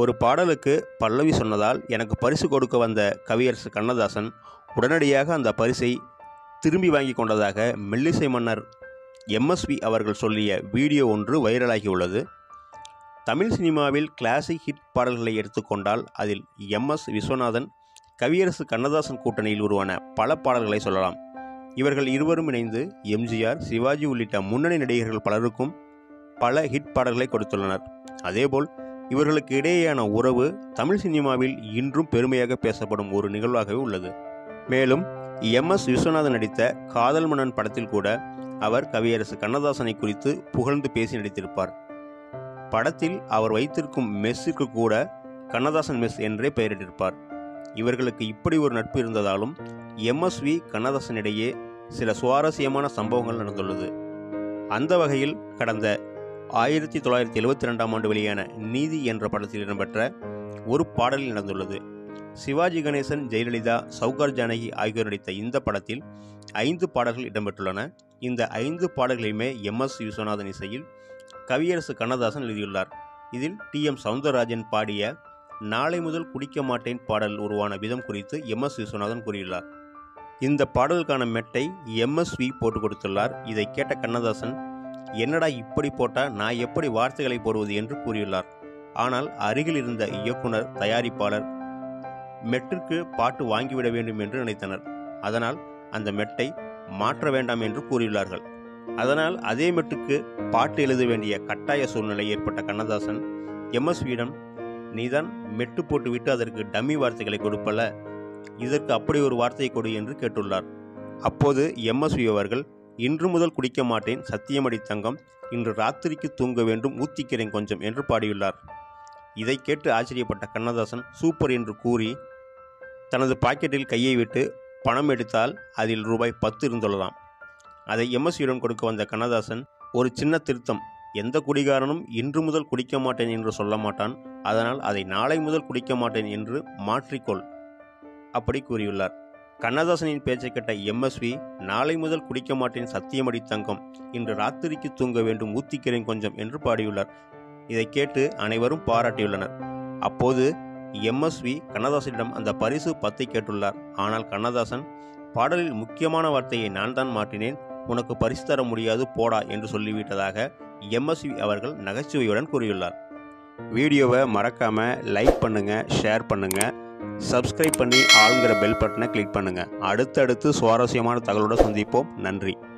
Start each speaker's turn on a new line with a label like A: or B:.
A: ஒரு பாடலுக்கு பல்லவி சொன்னதால் எனக்கு பரிசு கொடுக்க வந்த கவியரசு கண்ணதாசன் உடனடியாக அந்த பரிசை திரும்பி வாங்கி கொண்டதாக மெல்லிசை மன்னர் MSV அவர்கள் சொல்லிய வீடியோ ஒன்று வைரலாகியுள்ளது. தமிழ் சினிமாவில் கிளாசிக் ஹிட் பாடல்களை எடுத்துக்கொண்டால் அதில் MS விஸ்வநாதன் கவியரசு கண்ணதாசன் கூட்டணியில் உருவான பல பாடல்களை சொல்லலாம். இவர்கள் இருவரும் இணைந்து MGR, சிவாஜி உள்ளிட்ட முன்னணி நடிகர்கள் பலருக்கும் பல ஹிட் பாடல்களை கொடுத்துள்ளனர். அதேபோல் இவர்களுக்கு இடையேயான உறவு தமிழ் சினிமாவில் இன்றும் பெருமையாக பேசப்படும் ஒரு நிகழ்வாகவே உள்ளது. மேலும் MS விஸ்வநாதன் நடித்த காதல் மன்னன் படத்தில் கூட அவர் கவியரசு கண்ணதாசனை குறித்து புகழ்ந்து பேசி நடித்திருப்பார். படத்தில் அவர் வைத்திருக்கும் மெஸ்ஸுக்கு கூட கண்ணதாசன் மெஸ் என்றே பெயரிட்டிருப்பார். இவர்களுக்கு இப்படி ஒரு நட்பு இருந்ததாலும் MSV கண்ணதாசனிடையே சில சுவாரஸ்யமான சம்பவங்கள் நடந்துள்ளது. அந்த வகையில் கடந்த 1972ஆம் ஆண்டு வெளியான நீதி என்ற படத்தில் இடம்பெற்ற ஒரு பாடலில் நடந்துள்ளது. சிவாஜி கணேசன், ஜெயலலிதா, சௌகார் ஜானகி ஆகியோர் நடித்த இந்த படத்தில் 5 பாடல்கள் இடம்பெற்றுள்ளன. இந்த 5 பாடல்களையுமே MS விஸ்வநாதன் இசையில் கவியரசு கண்ணதாசன் எழுதியுள்ளார். இதில் TM சௌந்தரராஜன் பாடிய நாளை முதல் குடிக்க மாட்டேன் பாடல் உருவான விதம் குறித்து MS விஸ்வநாதன் கூறியுள்ளார். இந்த பாடலுக்கான மெட்டை MSV போட்டு கொடுத்துள்ளார். இதை கேட்ட கண்ணதாசன், என்னடா இப்படி போட்டா நான் எப்படி வார்த்தைகளை போடுவது என்று கூறியுள்ளார். ஆனால் அருகில் இருந்த இயக்குனர், தயாரிப்பாளர் மெட்டிற்கு பாட்டு வாங்கிவிட வேண்டும் என்று நினைத்தனர். அதனால் அந்த மெட்டை மாற்ற வேண்டாம் என்று கூறியுள்ளார்கள். அதனால் அதே மெட்டுக்கு பாட்டு எழுத வேண்டிய கட்டாய சூழ்நிலை ஏற்பட்ட கண்ணதாசன் MSVயிடம், நீதான் மெட்டு போட்டுவிட்டு அதற்கு டம்மி வார்த்தைகளை கொடுப்பல, இதற்கு அப்படி ஒரு வார்த்தையை கொடு என்று கேட்டுள்ளார். அப்போது MSV அவர்கள், இன்று முதல் குடிக்க மாட்டேன், சத்தியமடி தங்கம், இன்று ராத்திரிக்கு தூங்க வேண்டும், ஊத்திக்கிறேன் கொஞ்சம் என்று பாடியுள்ளார். இதை கேட்டு ஆச்சரியப்பட்ட கண்ணதாசன் சூப்பர் என்று கூறி தனது பாக்கெட்டில் கையை விட்டு பணம் எடுத்தால் அதில் ரூபாய் 10 இருந்துள்ளதாம். அதை MSVயிடம் கொடுக்க வந்த கண்ணதாசன், ஒரு சின்ன திருத்தம், எந்த குடிகாரனும் இன்று முதல் குடிக்க மாட்டேன் என்று சொல்ல மாட்டான், அதனால் அதை நாளை முதல் குடிக்க மாட்டேன் என்று மாற்றிக்கொள், அப்படி கூறியுள்ளார். கண்ணதாசனின் பேச்சை கேட்ட MSV, நாளை முதல் குடிக்க மாட்டேன், சத்தியமடி தங்கம், இன்று ராத்திரிக்கு தூங்க வேண்டும், ஊத்திக்கிறேன் கொஞ்சம் என்று பாடியுள்ளார். இதை கேட்டு அனைவரும் பாராட்டியுள்ளனர். அப்போது MSV கண்ணதாசனிடம் அந்த பரிசு 10 கேட்டுள்ளார். ஆனால் கண்ணதாசன், பாடலில் முக்கியமான வார்த்தையை நான் தான் மாற்றினேன், உனக்கு பரிசு தர முடியாது, போடா என்று சொல்லிவிட்டதாக MSV அவர்கள் நகைச்சுவையுடன் கூறியுள்ளார். வீடியோவை மறக்காம லைக் பண்ணுங்க, ஷேர் பண்ணுங்க, சப்ஸ்கிரைப் பண்ணி ஆளுங்கிற பெல் பட்டனை கிளிக் பண்ணுங்க. அடுத்தடுத்து சுவாரஸ்யமான தகவலோடு சந்திப்போம். நன்றி.